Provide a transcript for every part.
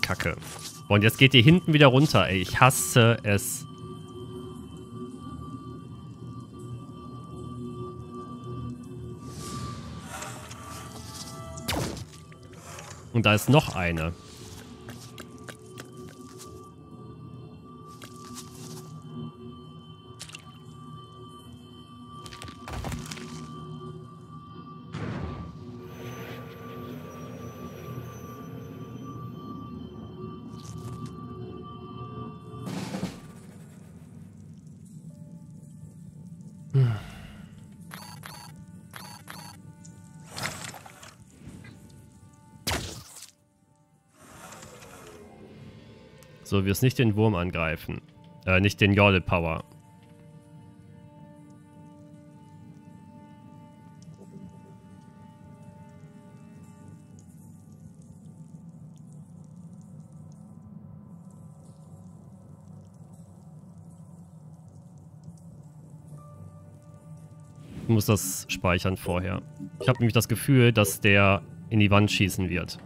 Kacke. Und jetzt geht die hinten wieder runter, ey. Ich hasse es. Und da ist noch eine. So, wirst nicht den Wurm angreifen. Nicht den Yordle Power. Ich muss das speichern vorher. Ich habe nämlich das Gefühl, dass der in die Wand schießen wird.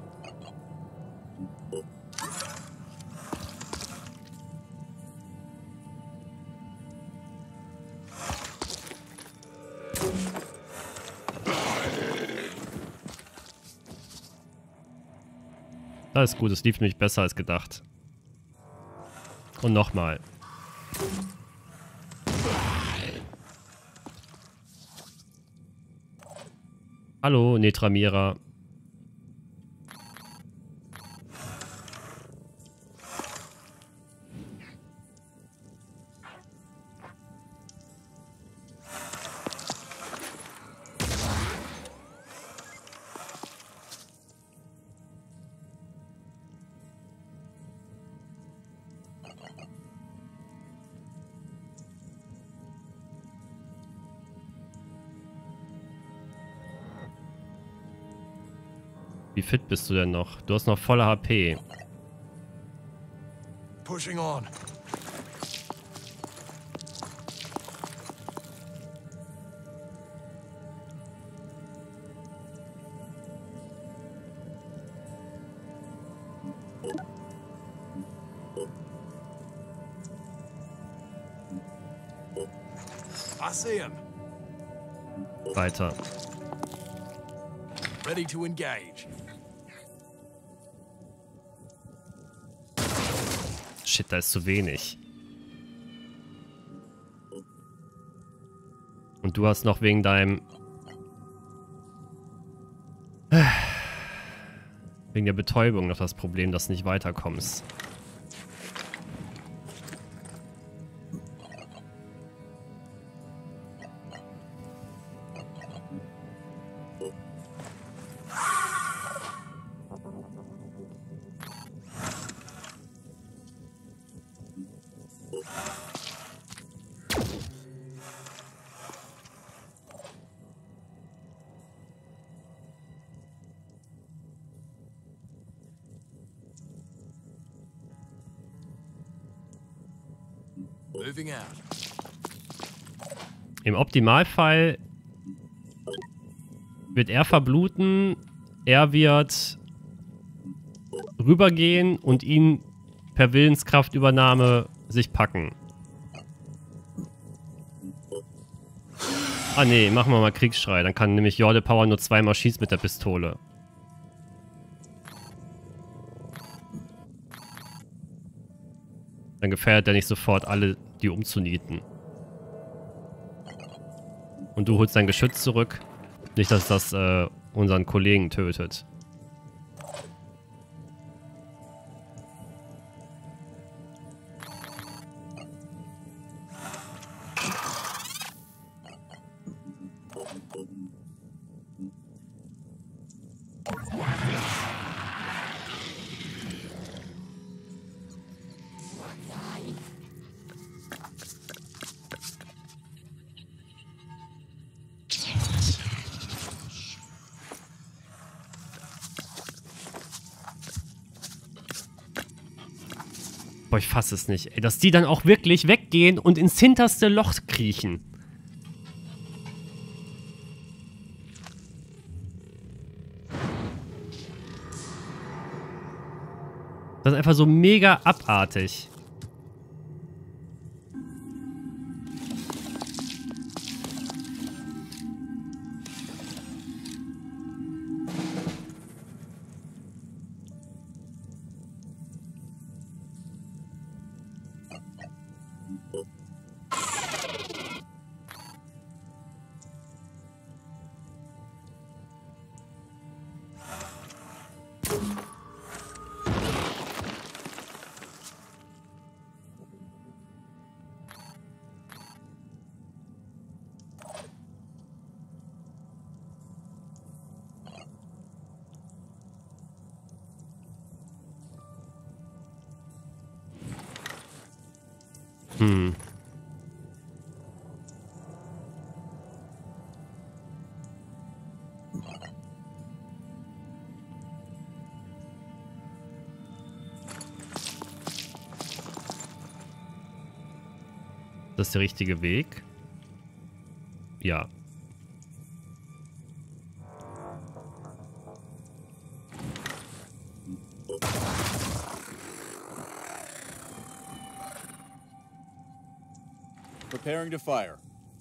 Das ist gut, es lief nämlich besser als gedacht. Und nochmal. Hallo, Netramira. Wie fit bist du denn noch? Du hast noch volle HP. Pushing on. I see him. Weiter. Ready to engage. Shit, da ist zu wenig. Und du hast noch wegen deinem... wegen der Betäubung noch das Problem, dass du nicht weiterkommst. Moving out. Im Optimalfall wird er verbluten, er wird rübergehen und ihn per Willenskraftübernahme sich packen. Ah nee, machen wir mal Kriegsschrei. Dann kann nämlich Yordle Power nur zweimal schießen mit der Pistole. Dann gefährdet er nicht sofort alle, die umzunieten. Und du holst dein Geschütz zurück. Nicht, dass das unseren Kollegen tötet. Boah, ich fasse es nicht. Ey, dass die dann auch wirklich weggehen und ins hinterste Loch kriechen. Das ist einfach so mega abartig. Das ist der richtige Weg. Ja. Preparing to fire.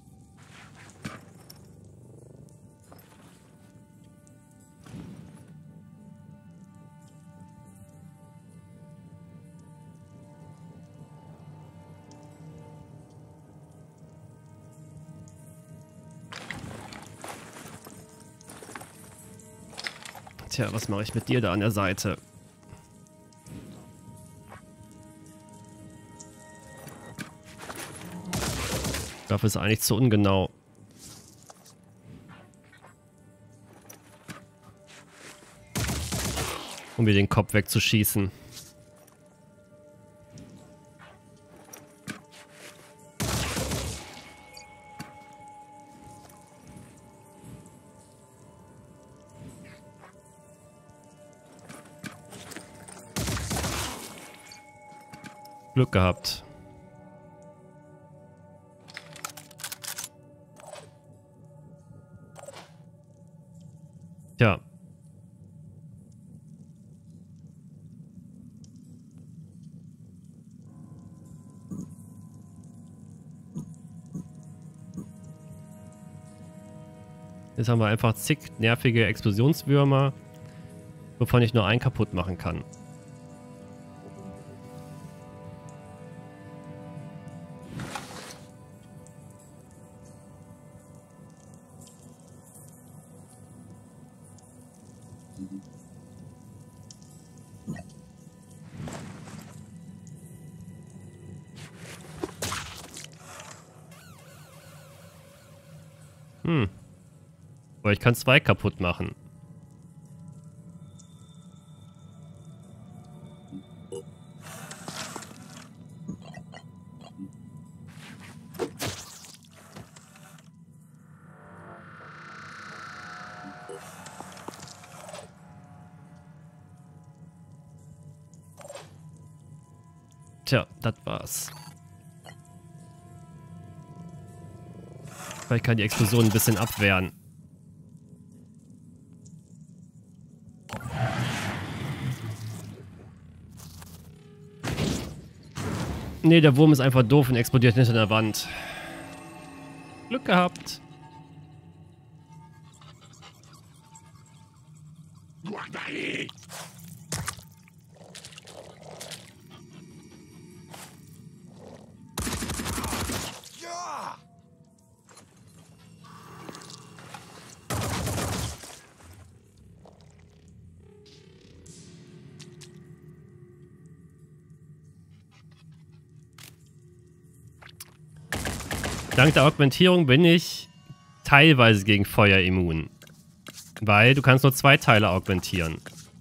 Tja, was mache ich mit dir da an der Seite? Dafür ist eigentlich zu ungenau. Um mir den Kopf wegzuschießen. Glück gehabt. Tja. Jetzt haben wir einfach zig nervige Explosionswürmer, wovon ich nur einen kaputt machen kann. Aber ich kann 2 kaputt machen. Tja, das war's. Vielleicht kann die Explosion ein bisschen abwehren. Nee, der Wurm ist einfach doof und explodiert hinter der Wand. Glück gehabt. Dank der Augmentierung bin ich teilweise gegen Feuer immun. Weil du kannst nur 2 Teile augmentieren.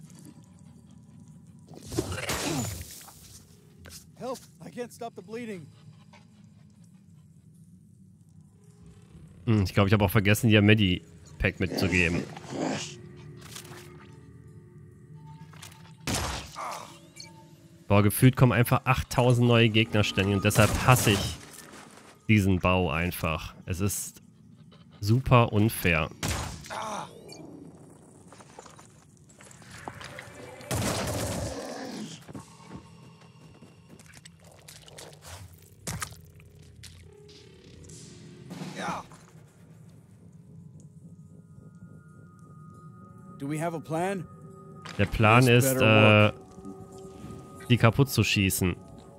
Help! I can't stop the bleeding. Ich glaube, ich habe auch vergessen, dir ein Medi-Pack mitzugeben. Boah, gefühlt kommen einfach 8000 neue Gegner ständig und deshalb hasse ich diesen Bau einfach. Es ist super unfair. Do we have a plan? Der Plan This ist, better die kaputt zu schießen.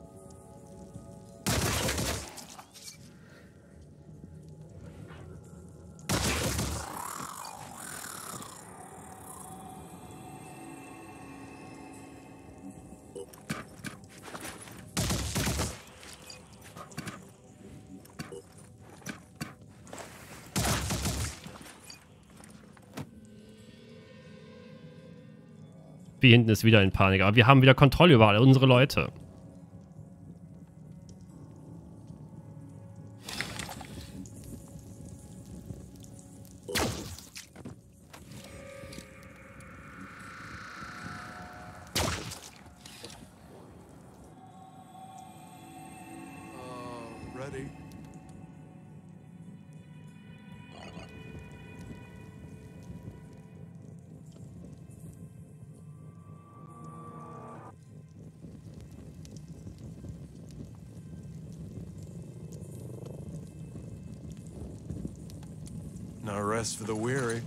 Wie hinten ist wieder in Panik. Aber wir haben wieder Kontrolle über alle unsere Leute. Ready? No rest for the weary.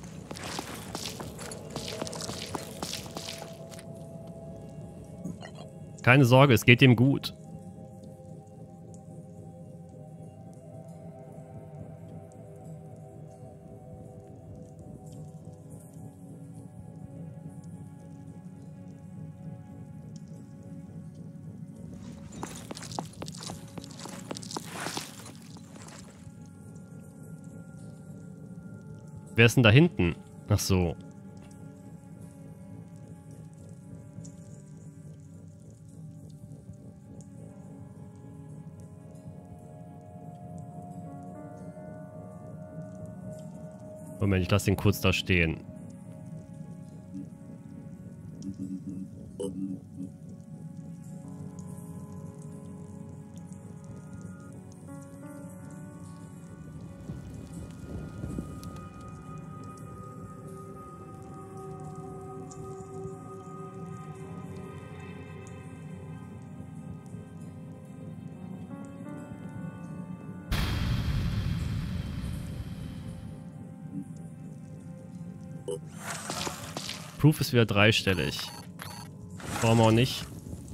Keine Sorge, es geht ihm gut. Wer ist denn da hinten? Ach so. Moment, ich lasse den kurz da stehen. Proof ist wieder dreistellig. Brauchen wir auch nicht.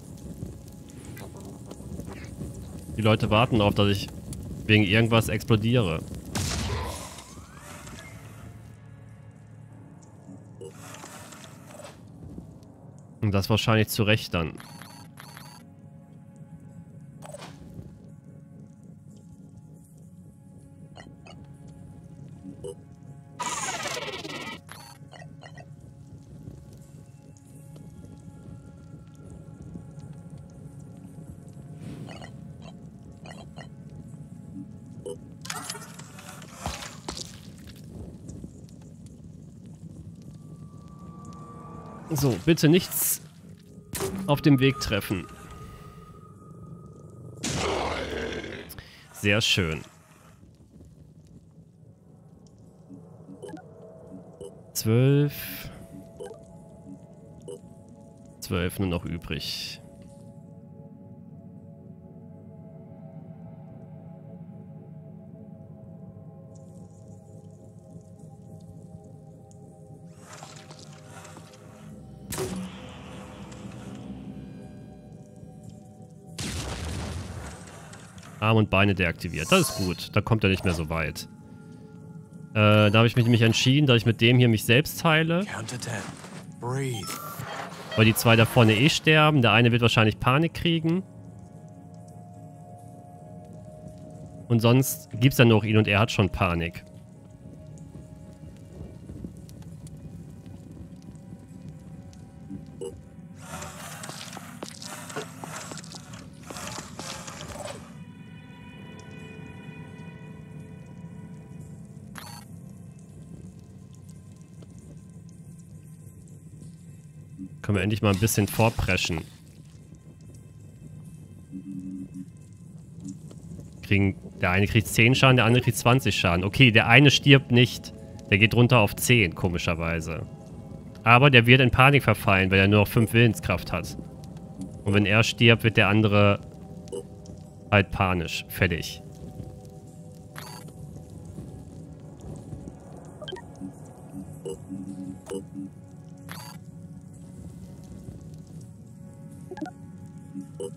Die Leute warten darauf, dass ich wegen irgendwas explodiere. Und das wahrscheinlich zu Recht dann. So, bitte nichts auf dem Weg treffen. Sehr schön. 12. 12 nur noch übrig. Arm und Beine deaktiviert. Das ist gut. Da kommt er nicht mehr so weit. Da habe ich mich nämlich entschieden, dass ich mit dem hier mich selbst heile. Count to 10. Breathe. Weil die zwei da vorne eh sterben. Der eine wird wahrscheinlich Panik kriegen. Und sonst gibt es dann noch ihn und er hat schon Panik. Können wir endlich mal ein bisschen vorpreschen. Der eine kriegt 10 Schaden, der andere kriegt 20 Schaden. Okay, der eine stirbt nicht. Der geht runter auf 10, komischerweise. Aber der wird in Panik verfallen, weil er nur noch 5 Willenskraft hat. Und wenn er stirbt, wird der andere halt panisch. Fertig.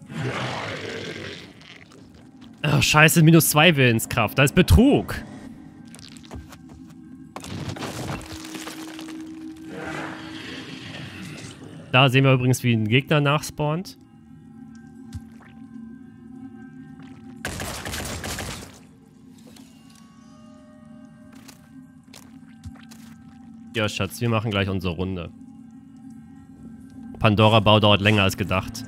Ach, scheiße, -2 Willenskraft. Da ist Betrug. Da sehen wir übrigens, wie ein Gegner nachspawnt. Ja, Schatz, wir machen gleich unsere Runde. Pandora-Bau dauert länger als gedacht.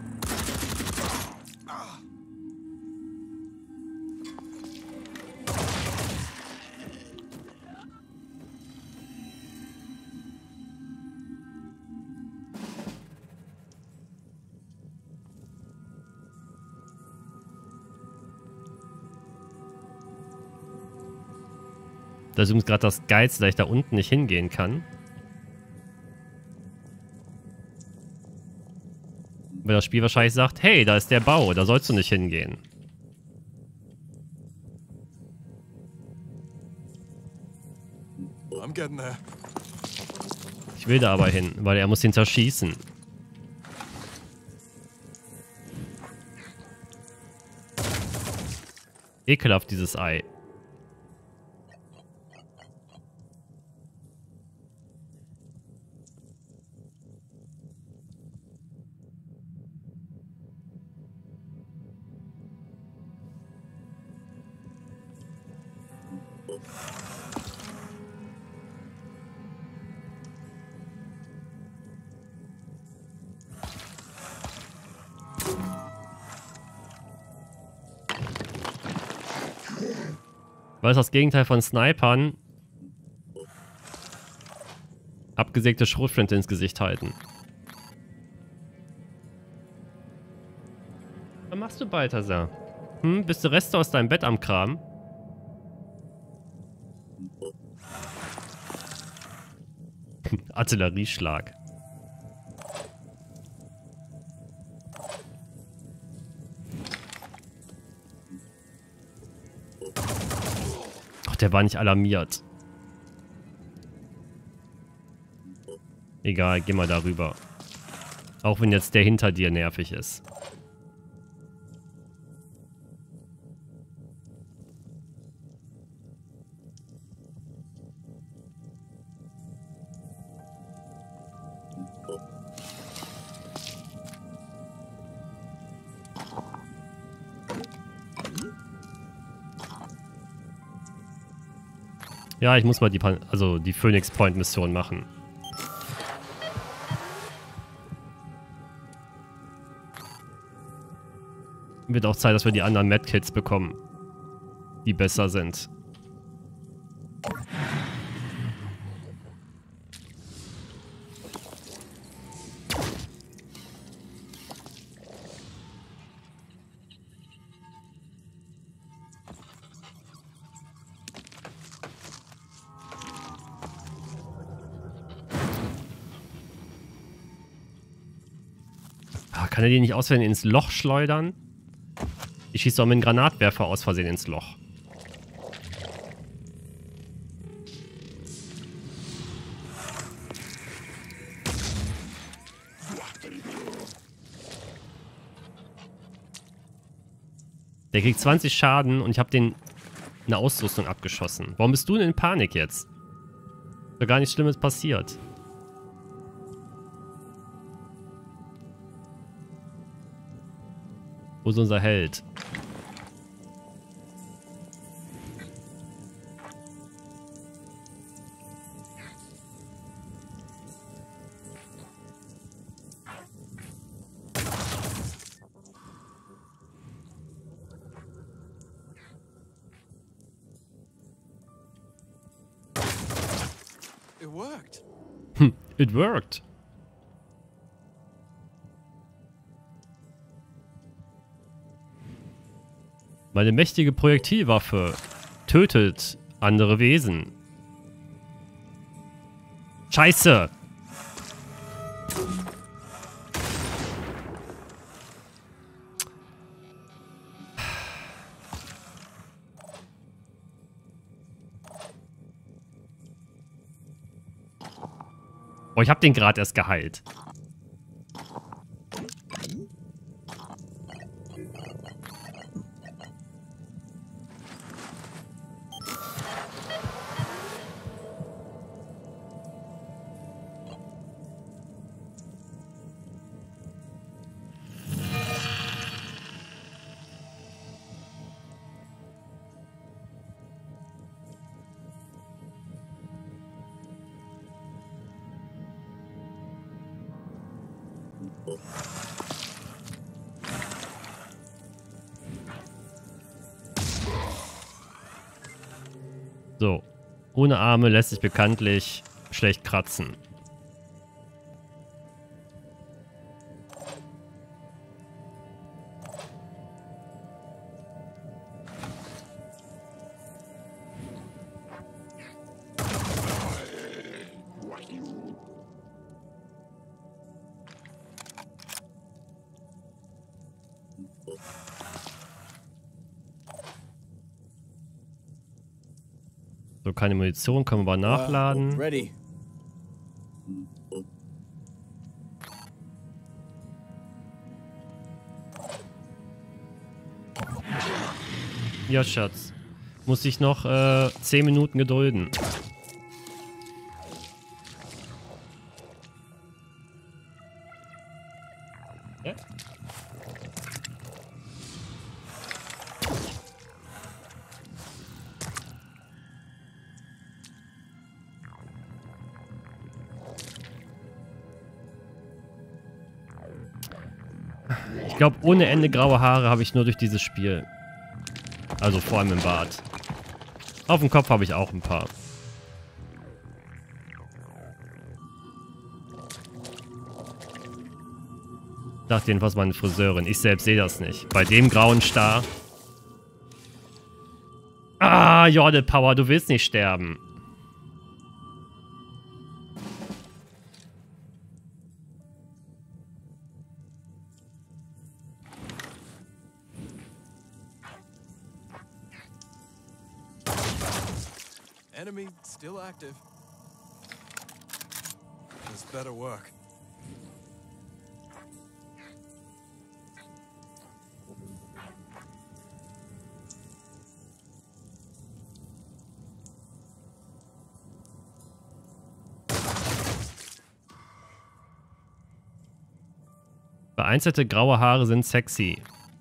Das ist übrigens gerade das Geilste, dass ich da unten nicht hingehen kann. Weil das Spiel wahrscheinlich sagt, hey, da ist der Bau, da sollst du nicht hingehen. I'm getting there. Ich will da aber hin, weil er muss ihn zerschießen. Ekelhaft, dieses Ei. Was ist das Gegenteil von Snipern? Abgesägte Schrotflinte ins Gesicht halten. Was machst du, Balthasar? Hm, bist du Reste aus deinem Bett am Kram? Artillerieschlag. Ach, der war nicht alarmiert. Egal, geh mal darüber. Auch wenn jetzt der hinter dir nervig ist. Ja, ich muss mal die Phoenix Point Mission machen. Wird auch Zeit, dass wir die anderen Medkits bekommen, die besser sind. Kann er die nicht auswählen ins Loch schleudern? Ich schieße doch mit einem Granatwerfer aus Versehen ins Loch. Der kriegt 20 Schaden und ich habe den eine Ausrüstung abgeschossen. Warum bist du denn in Panik jetzt? Ist doch gar nichts Schlimmes passiert. Wo ist unser Held? It worked. It worked. Meine mächtige Projektilwaffe tötet andere Wesen. Scheiße! Oh, ich hab den gerade erst geheilt. So. Ohne Arme lässt sich bekanntlich schlecht kratzen. So, keine Munition, können wir aber nachladen. Ready. Ja, Schatz. Muss ich noch 10 Minuten gedulden. Ja? Ich glaube, ohne Ende graue Haare habe ich nur durch dieses Spiel. Also vor allem im Bart. Auf dem Kopf habe ich auch ein paar. Ich dachte jedenfalls meine Friseurin. Ich selbst sehe das nicht. Bei dem grauen Star. Ah, Yordle Power, du willst nicht sterben. Enemy still active. This better work. Vereinzelte graue Haare sind sexy.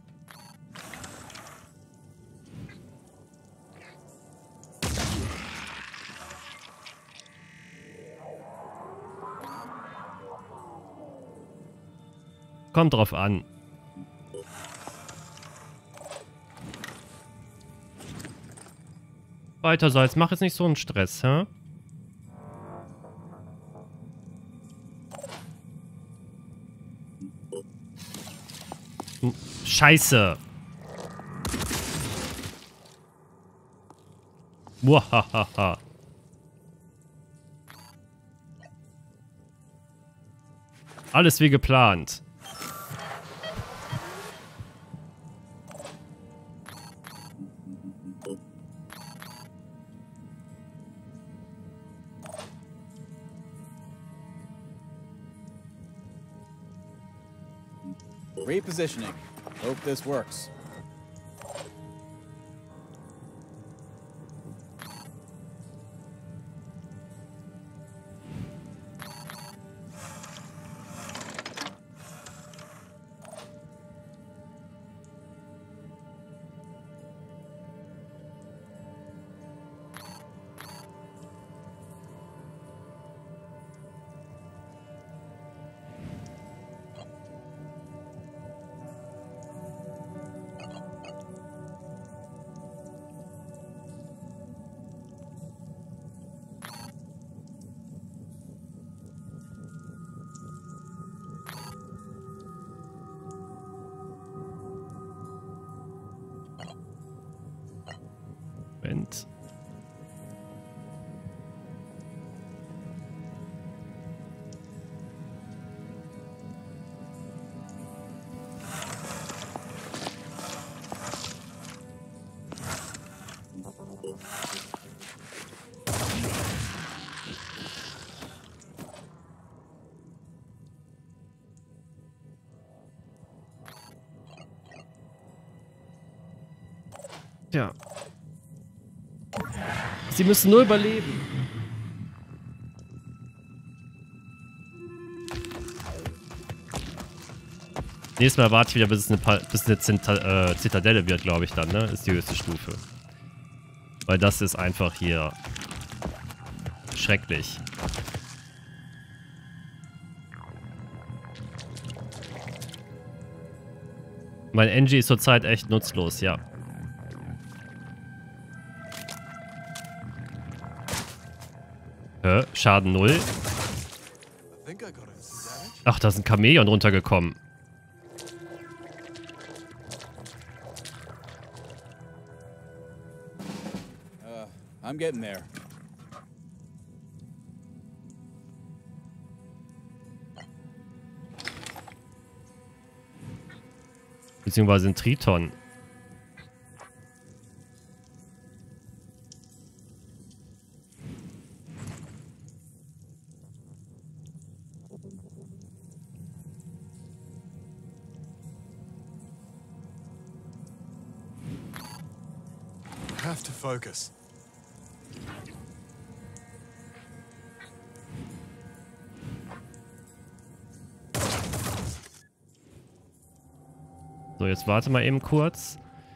Kommt drauf an. Weiter so, jetzt mach jetzt nicht so einen Stress, hä? Scheiße. Muahaha. Alles wie geplant. Repositioning. Hope this works. Moment. Ja. Sie müssen nur überleben. Nächstes Mal warte ich wieder, bis es eine Zitadelle wird, glaube ich dann, ne? Ist die höchste Stufe. Weil das ist einfach hier schrecklich. Mein Engie ist zurzeit echt nutzlos, ja. Schaden 0. I think I got it. Some damage. Ach, da ist ein Chamäleon runtergekommen. I'm getting there. Beziehungsweise ein Triton. Have to focus. So, jetzt warte mal eben kurz.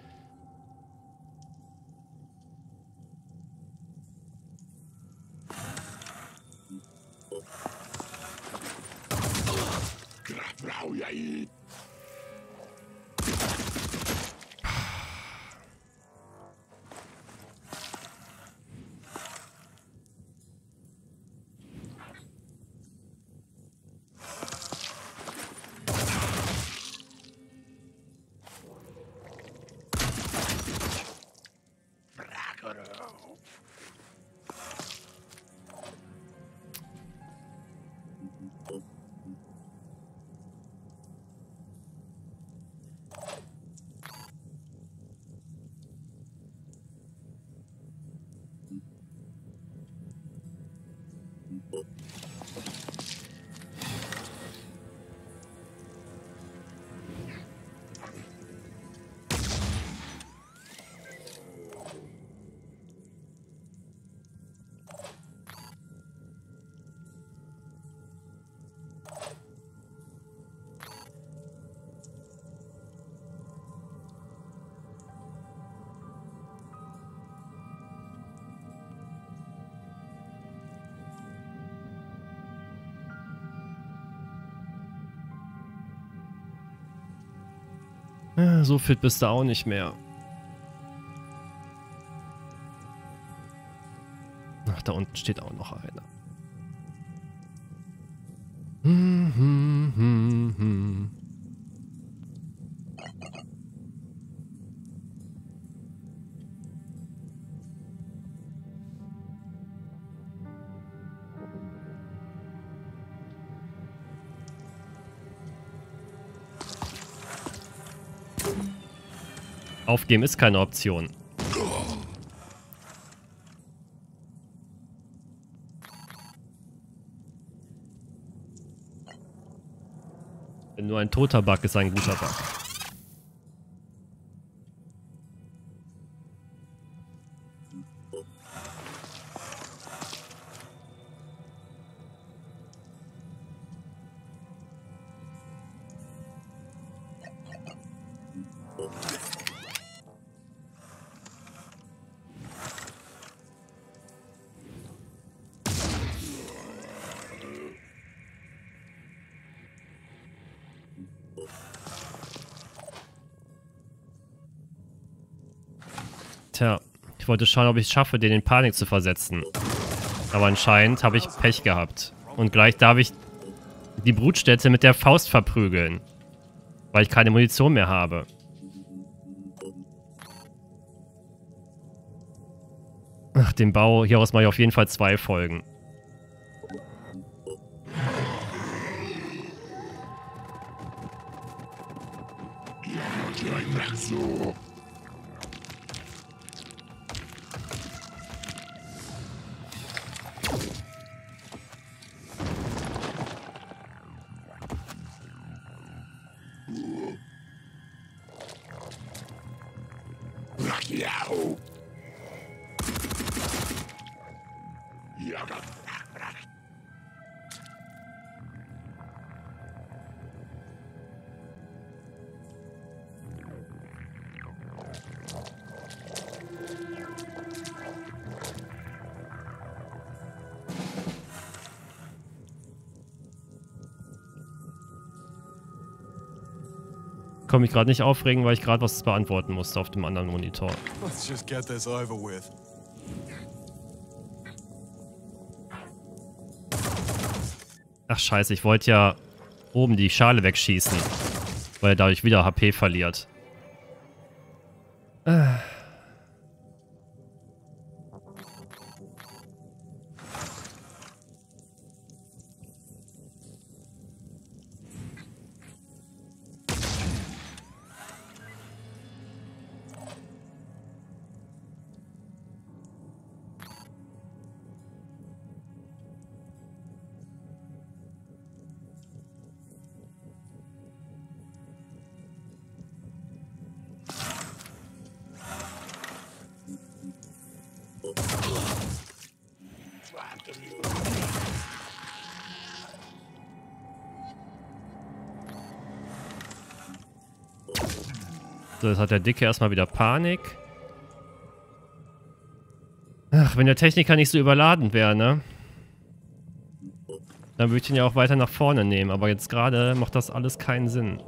So fit bist du auch nicht mehr. Ach, da unten steht auch noch einer. Aufgeben ist keine Option. Wenn nur ein toter Bug ist, ein guter Bug. Tja, ich wollte schauen, ob ich es schaffe, den in Panik zu versetzen. Aber anscheinend habe ich Pech gehabt. Und gleich darf ich die Brutstätte mit der Faust verprügeln. Weil ich keine Munition mehr habe. Ach, den Bau, hieraus mache ich auf jeden Fall 2 Folgen. Kann mich gerade nicht aufregen, weil ich gerade was beantworten musste auf dem anderen Monitor. Let's just get this over with. Ach scheiße, ich wollte ja oben die Schale wegschießen. Weil er dadurch wieder HP verliert. So, jetzt hat der Dicke erstmal wieder Panik. Ach, wenn der Techniker nicht so überladen wäre, ne? Dann würde ich ihn ja auch weiter nach vorne nehmen. Aber jetzt gerade macht das alles keinen Sinn.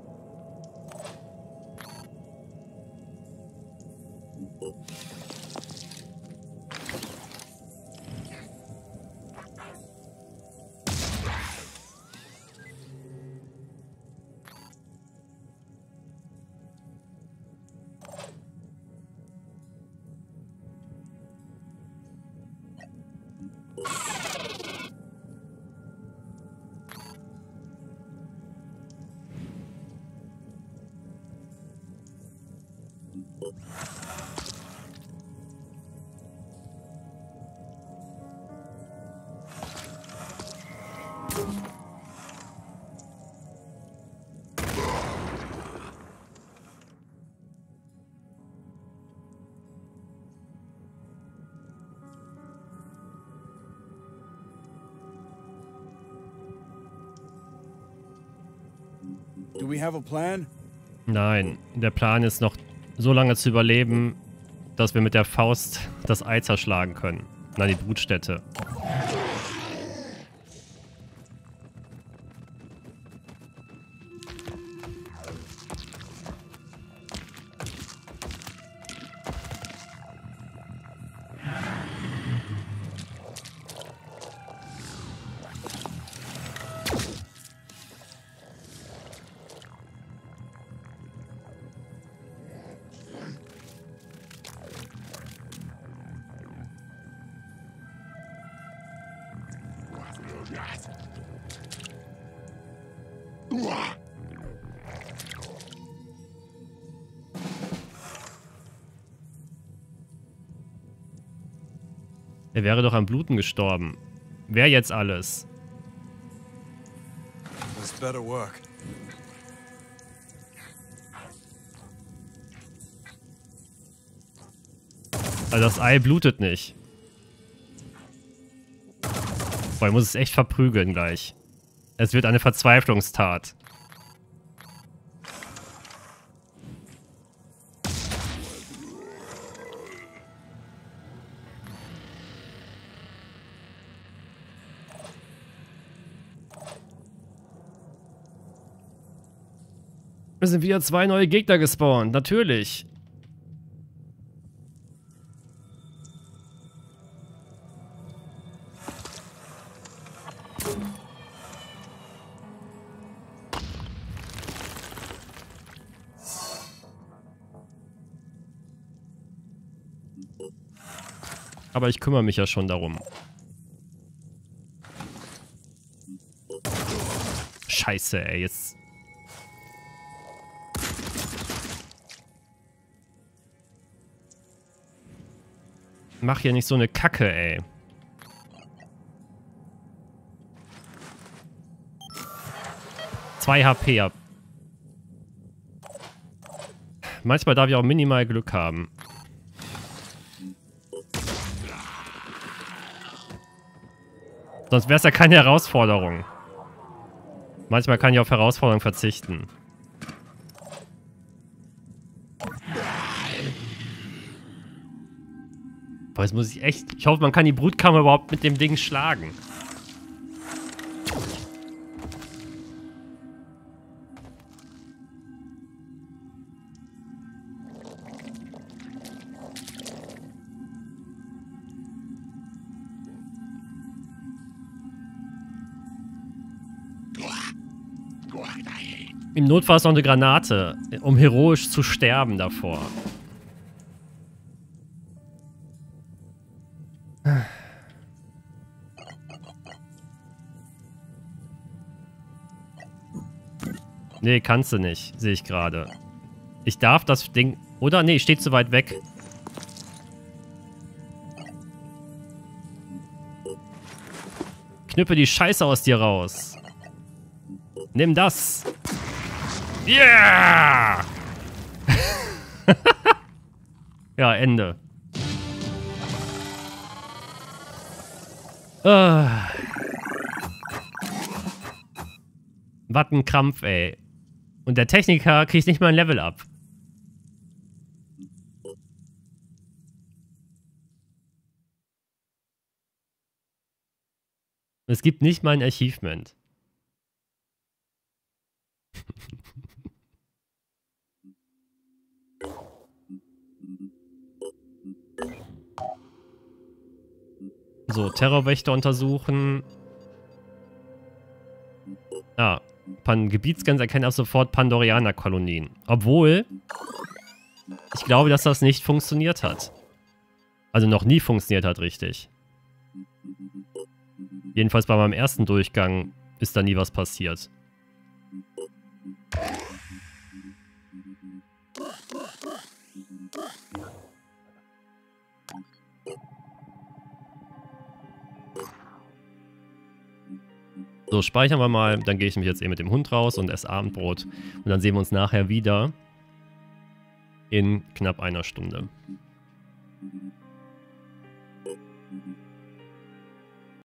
Do we have a plan? Nein, der Plan ist noch so lange zu überleben, dass wir mit der Faust das Ei zerschlagen können. Na, die Brutstätte. Er wäre doch am Bluten gestorben. Wer jetzt alles? This better work. Also das Ei blutet nicht. Boah, ich muss es echt verprügeln gleich. Es wird eine Verzweiflungstat. Es sind wieder 2 neue Gegner gespawnt, natürlich. Aber ich kümmere mich ja schon darum. Scheiße, ey, jetzt... Mach hier nicht so eine Kacke, ey. Zwei HP ab. Manchmal darf ich auch minimal Glück haben. Sonst wäre es ja keine Herausforderung. Manchmal kann ich auf Herausforderungen verzichten. Boah, jetzt muss ich echt... Ich hoffe, man kann die Brutkammer überhaupt mit dem Ding schlagen. Im Notfall ist noch eine Granate, um heroisch zu sterben davor. Nee, kannst du nicht, sehe ich gerade. Ich darf das Ding... Oder? Nee, steht zu weit weg. Knüppe die Scheiße aus dir raus. Nimm das. Yeah! Ja, Ende. Was ein Krampf, ey. Und der Techniker kriegt nicht mal ein Level up. Es gibt nicht mal ein Achievement. So, Terrorwächter untersuchen. Ah, Gebietsgrenze erkennen ab sofort Pandorianer-Kolonien. Obwohl, ich glaube, dass das nicht funktioniert hat. Also noch nie funktioniert hat, richtig. Jedenfalls bei meinem ersten Durchgang ist da nie was passiert. So, speichern wir mal. Dann gehe ich mich jetzt mit dem Hund raus und esse Abendbrot. Und dann sehen wir uns nachher wieder in knapp einer Stunde.